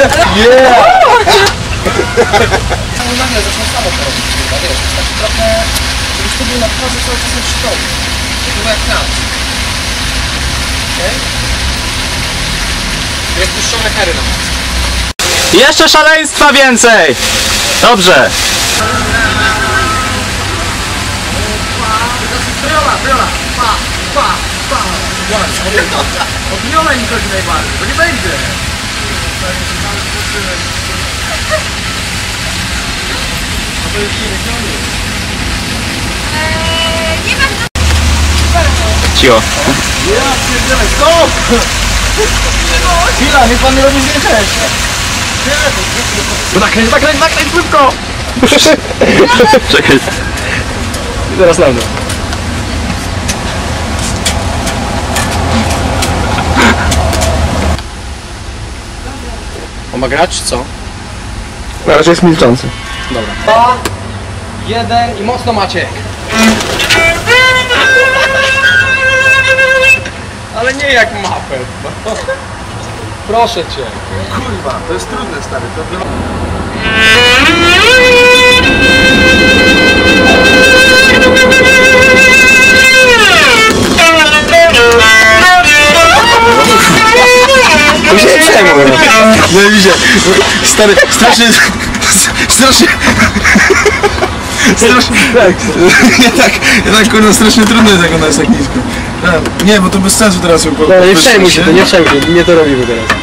Yeah! Nagle zaczął samo to robić, wiesz, jest taki trochę, żebyś to był na twarzy cały czas jak szkoły. To było jak nas. Okej? Jest puszczone hery na nas. Jeszcze szaleństwa więcej! Dobrze. Briola, pa. O briola mi chodzi najbardziej, to nie będzie. Cicho. Ja pierdzielę, stop! Chwila, niech pan nie robi zdjęcia jeszcze. Nakręć szybko! Czekaj. I teraz na mnie. On ma grać, czy co? Na razie jest milczący. Dobra. 2, 1 i mocno Maciek. Ale nie jak mapę. No. Proszę cię. Kurwa, to jest trudne, stary. To... No widzicie, stary, strasznie, tak kurwa, strasznie trudno jest jak u nas jak nisko. Nie, bo to bez sensu teraz ją Nie przejmuj się, nie to robimy teraz.